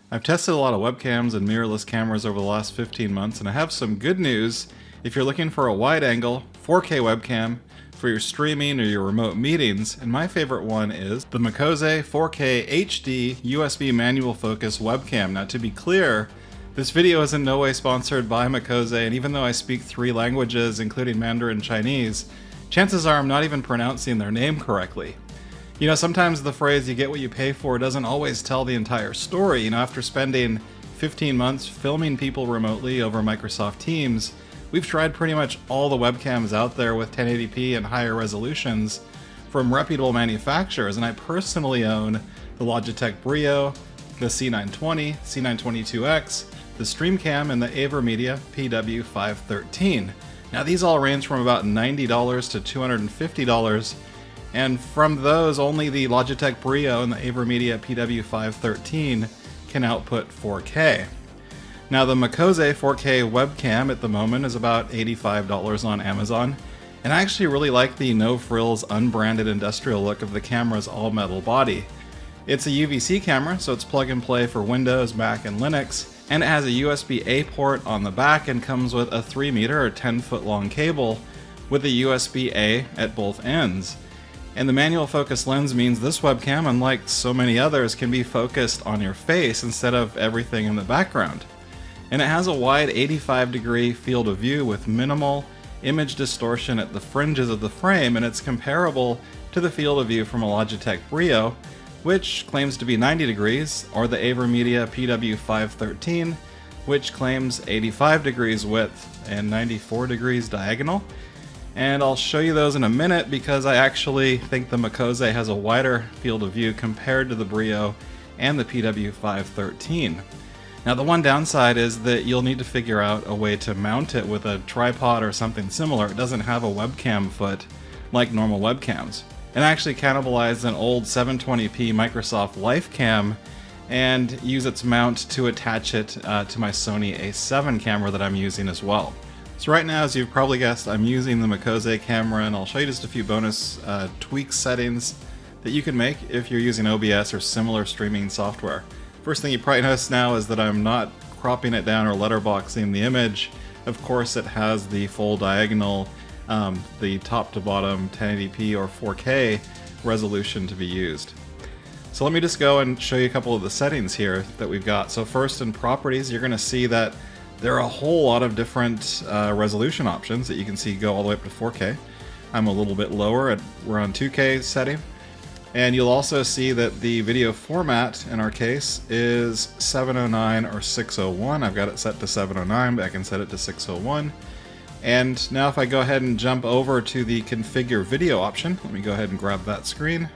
I've tested a lot of webcams and mirrorless cameras over the last 15 months, and I have some good news if you're looking for a wide-angle 4K webcam for your streaming or your remote meetings, and my favorite one is the Mikoze 4K HD USB manual focus webcam. Now, to be clear, this video is in no way sponsored by Mikoze, and even though I speak 3 languages, including Mandarin Chinese, chances are I'm not even pronouncing their name correctly. You know, sometimes the phrase "you get what you pay for" doesn't always tell the entire story. You know, after spending 15 months filming people remotely over Microsoft Teams, we've tried pretty much all the webcams out there with 1080p and higher resolutions from reputable manufacturers, and I personally own the Logitech Brio, the C920, C922X, the StreamCam, and the AverMedia PW513. Now, these all range from about $90 to $250, and from those, only the Logitech Brio and the AverMedia PW513 can output 4K. Now, the Mikoze 4K webcam at the moment is about $85 on Amazon, and I actually really like the no-frills, unbranded industrial look of the camera's all-metal body. It's a UVC camera, so it's plug-and-play for Windows, Mac, and Linux, and it has a USB-A port on the back and comes with a 3-meter or 10-foot long cable with a USB-A at both ends. And the manual focus lens means this webcam, unlike so many others, can be focused on your face instead of everything in the background. And it has a wide 85-degree field of view with minimal image distortion at the fringes of the frame, and it's comparable to the field of view from a Logitech Brio, which claims to be 90 degrees, or the AverMedia PW513, which claims 85 degrees width and 94 degrees diagonal. And I'll show you those in a minute because I actually think the Mikoze has a wider field of view compared to the Brio and the PW513. Now, the one downside is that you'll need to figure out a way to mount it with a tripod or something similar. It doesn't have a webcam foot like normal webcams. And I actually cannibalized an old 720p Microsoft LifeCam and use its mount to attach it to my Sony A7 camera that I'm using as well. So right now, as you've probably guessed, I'm using the Mikoze camera, and I'll show you just a few bonus tweak settings that you can make if you're using OBS or similar streaming software. First thing you probably notice now is that I'm not cropping it down or letterboxing the image. Of course, it has the full diagonal, the top to bottom 1080p or 4K resolution to be used. So let me just go and show you a couple of the settings here that we've got. So first, in properties, you're going to see that there are a whole lot of different resolution options that you can see go all the way up to 4K. I'm a little bit lower, we're on 2K setting. And you'll also see that the video format, in our case, is 709 or 601. I've got it set to 709, but I can set it to 601. And now if I go ahead and jump over to the configure video option, let me go ahead and grab that screen.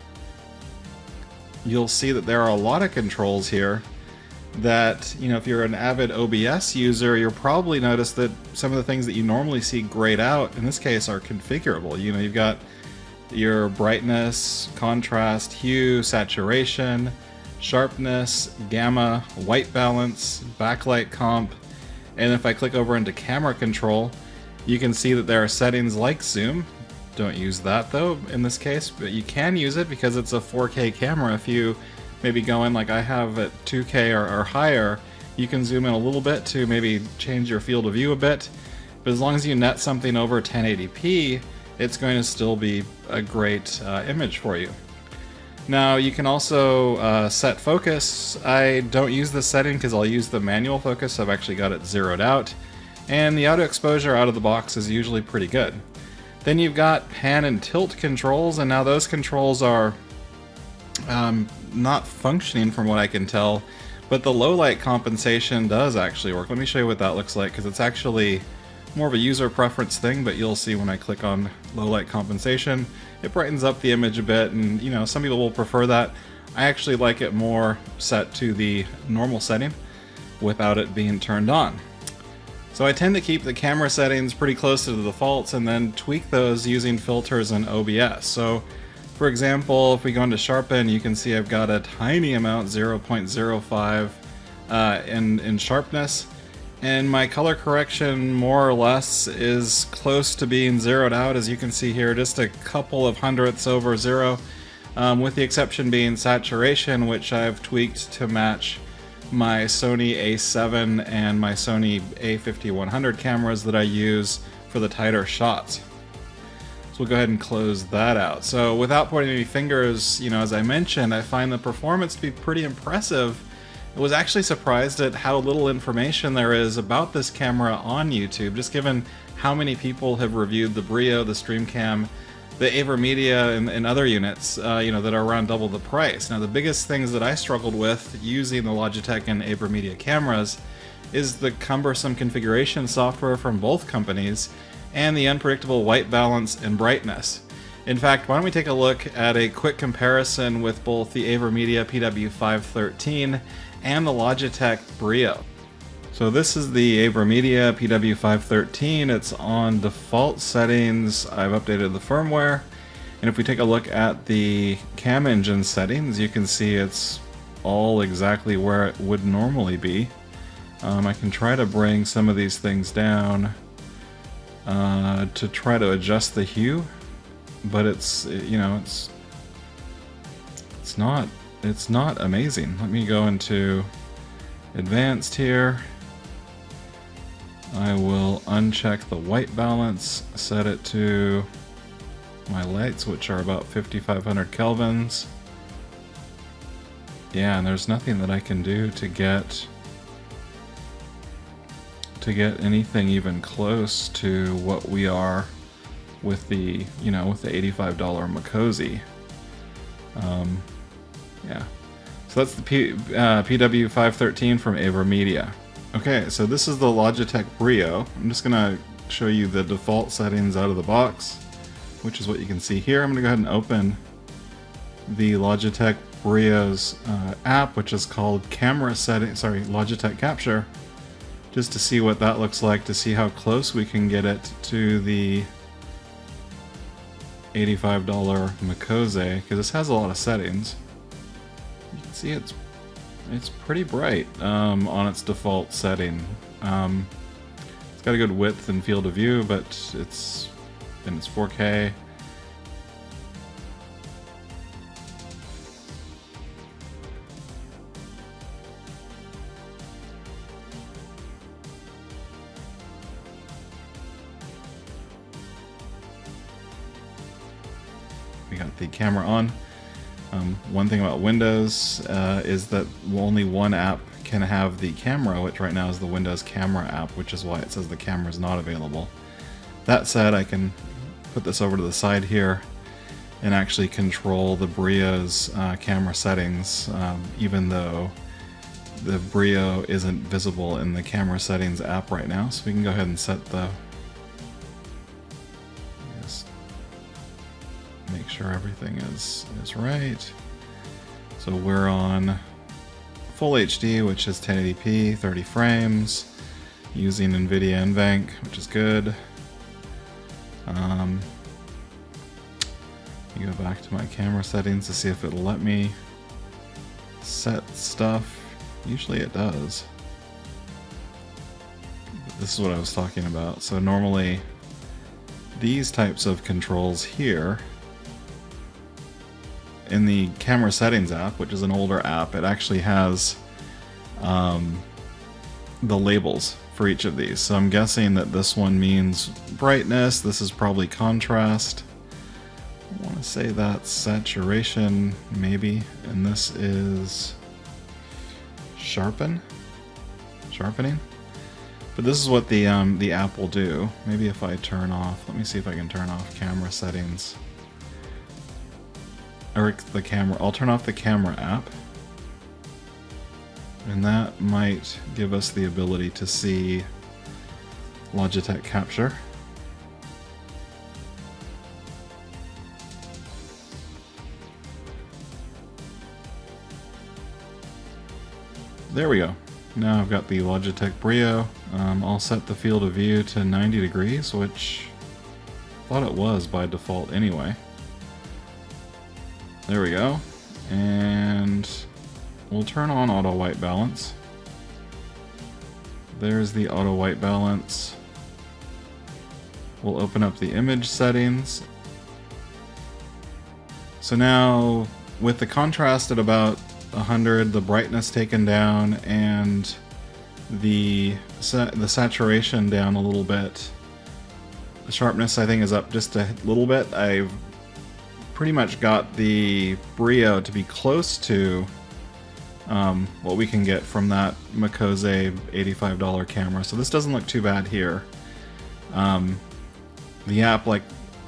You'll see that there are a lot of controls here that, you know, if you're an avid OBS user, you'll probably notice that some of the things that you normally see grayed out, in this case, are configurable. You know, you've got your brightness, contrast, hue, saturation, sharpness, gamma, white balance, backlight comp, and if I click over into camera control, you can see that there are settings like zoom. Don't use that though in this case, but you can use it because it's a 4K camera. If you maybe go in like I have at 2K or higher, you can zoom in a little bit to maybe change your field of view a bit, but as long as you net something over 1080p, it's going to still be a great image for you. Now, you can also set focus. I don't use this setting because I'll use the manual focus, so I've actually got it zeroed out. And the auto exposure out of the box is usually pretty good. Then you've got pan and tilt controls, and now those controls are not functioning from what I can tell, but the low light compensation does actually work. Let me show you what that looks like, because it's actually more of a user preference thing, but you'll see when I click on low light compensation, it brightens up the image a bit, and you know, some people will prefer that. I actually like it more set to the normal setting without it being turned on. So I tend to keep the camera settings pretty close to the defaults and then tweak those using filters in OBS. So for example, if we go into sharpen, you can see I've got a tiny amount, 0.05 in sharpness. And my color correction, more or less, is close to being zeroed out, as you can see here, just a couple of hundredths over zero, with the exception being saturation, which I've tweaked to match my Sony a7 and my Sony a5100 cameras that I use for the tighter shots. So we'll go ahead and close that out. So without pointing any fingers, you know, as I mentioned, I find the performance to be pretty impressive. I was actually surprised at how little information there is about this camera on YouTube, just given how many people have reviewed the Brio, the StreamCam, the AverMedia, and other units, you know, that are around double the price. Now, the biggest things that I struggled with using the Logitech and AverMedia cameras is the cumbersome configuration software from both companies and the unpredictable white balance and brightness. In fact, why don't we take a look at a quick comparison with both the AverMedia PW513 and the Logitech Brio. So this is the AverMedia PW513. It's on default settings. I've updated the firmware. And if we take a look at the cam engine settings, you can see it's all exactly where it would normally be. I can try to bring some of these things down to try to adjust the hue, but it's, you know, it's not amazing. Let me go into advanced here. I will uncheck the white balance, set it to my lights, which are about 5500 kelvins. Yeah, and there's nothing that I can do to get anything even close to what we are with the, you know, with the $85 Makosi. Yeah, so that's the PW513 from AverMedia. Okay, so this is the Logitech Brio. I'm just gonna show you the default settings out of the box, which is what you can see here. I'm gonna go ahead and open the Logitech Brio's app, which is called Logitech Capture, just to see what that looks like, to see how close we can get it to the $85 Makosi, because this has a lot of settings. You can see it's pretty bright on its default setting. It's got a good width and field of view, but it's 4K. We got the camera on. One thing about Windows is that only one app can have the camera, which right now is the Windows Camera app, which is why it says the camera is not available. That said, I can put this over to the side here and actually control the Brio's camera settings, even though the Brio isn't visible in the camera settings app right now. So we can go ahead and set the... make sure everything is right. So we're on full HD, which is 1080p, 30 frames, using NVIDIA NVENC, which is good. You go back to my camera settings to see if it'll let me set stuff. Usually it does. But this is what I was talking about. So normally these types of controls here, in the camera settings app, which is an older app, it actually has the labels for each of these. So I'm guessing that this one means brightness, this is probably contrast. I want to say that's saturation, maybe, and this is sharpening. But this is what the app will do. Maybe if I turn off, let me see if I can turn off camera settings. Or the camera, I'll turn off the camera app, and that might give us the ability to see Logitech Capture. There we go. Now I've got the Logitech Brio. I'll set the field of view to 90 degrees, which I thought it was by default anyway. There we go, and we'll turn on auto white balance. There's the auto white balance. We'll open up the image settings. So now with the contrast at about 100, the brightness taken down, and the saturation down a little bit. The sharpness, I think, is up just a little bit. I've pretty much got the Brio to be close to what we can get from that Mikoze $85 camera, so this doesn't look too bad here. The app, like,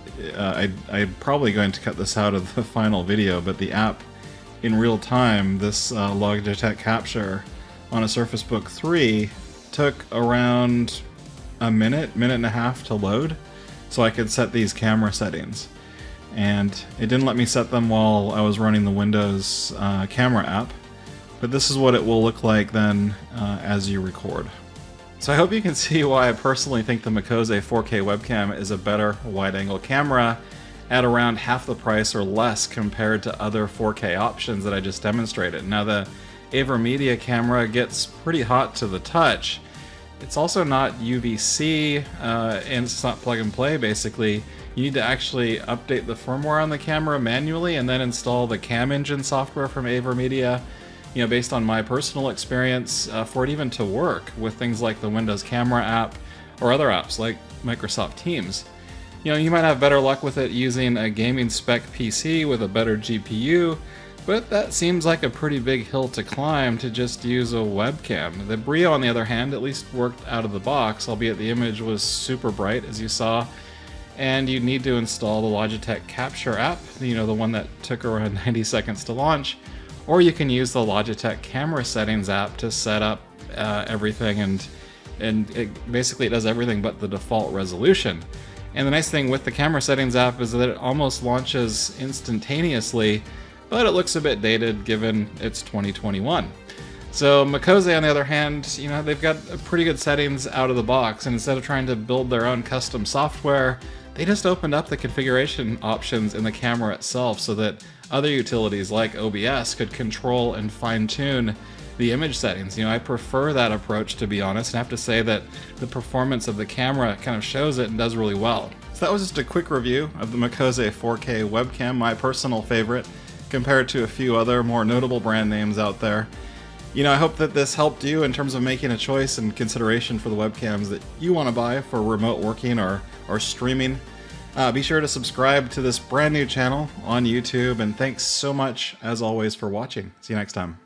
I'm probably going to cut this out of the final video, but the app in real time, this Logitech Capture on a Surface Book 3 took around a minute and a half to load, so I could set these camera settings. And it didn't let me set them while I was running the Windows camera app, but this is what it will look like then as you record. So I hope you can see why I personally think the Mikoze 4K webcam is a better wide-angle camera at around half the price or less compared to other 4K options that I just demonstrated. Now, the AverMedia camera gets pretty hot to the touch. It's also not UVC, and it's not plug and play, basically. You need to actually update the firmware on the camera manually and then install the Cam Engine software from AverMedia. You know, based on my personal experience, for it even to work with things like the Windows Camera app or other apps like Microsoft Teams. You know, you might have better luck with it using a gaming spec PC with a better GPU, but that seems like a pretty big hill to climb to just use a webcam. The Brio, on the other hand, at least worked out of the box, albeit the image was super bright, as you saw, and you need to install the Logitech Capture app, you know, the one that took around 90 seconds to launch, or you can use the Logitech Camera Settings app to set up everything, and basically it does everything but the default resolution. And the nice thing with the Camera Settings app is that it almost launches instantaneously, but it looks a bit dated given it's 2021. So Mikoze, on the other hand, you know, they've got pretty good settings out of the box, and instead of trying to build their own custom software, they just opened up the configuration options in the camera itself so that other utilities like OBS could control and fine-tune the image settings. You know, I prefer that approach, to be honest, and I have to say that the performance of the camera kind of shows it and does really well. So that was just a quick review of the Mikoze 4K webcam, my personal favorite, compared to a few other more notable brand names out there. You know, I hope that this helped you in terms of making a choice and consideration for the webcams that you want to buy for remote working or streaming. Be sure to subscribe to this brand new channel on YouTube, and thanks so much, as always, for watching. See you next time.